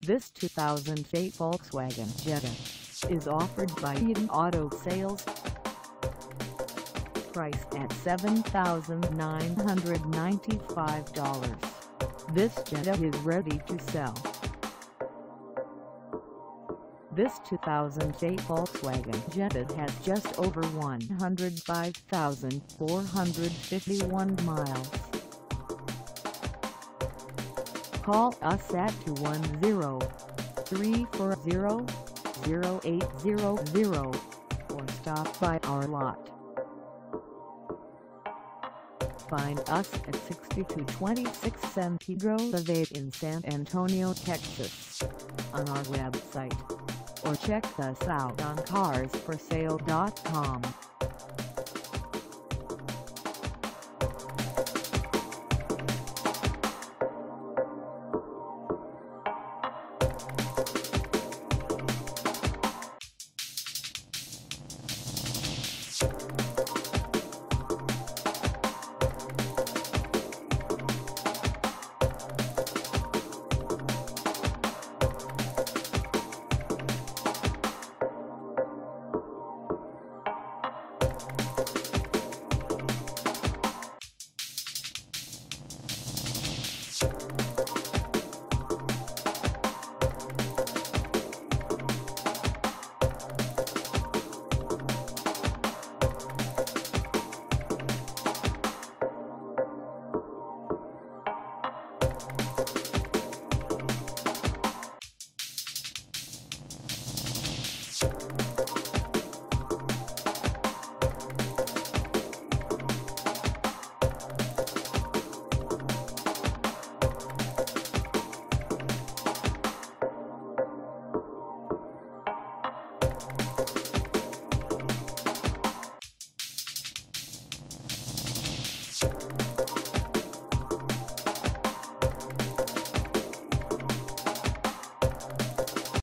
This 2008 Volkswagen Jetta is offered by Yam Auto Sales. Priced at $7,995. This Jetta is ready to sell. This 2008 Volkswagen Jetta has just over 105,451 miles. Call us at 210-340-0800 or stop by our lot. Find us at 6226 San Pedro AVE in San Antonio, Texas, on our website, or check us out on carsforsale.com.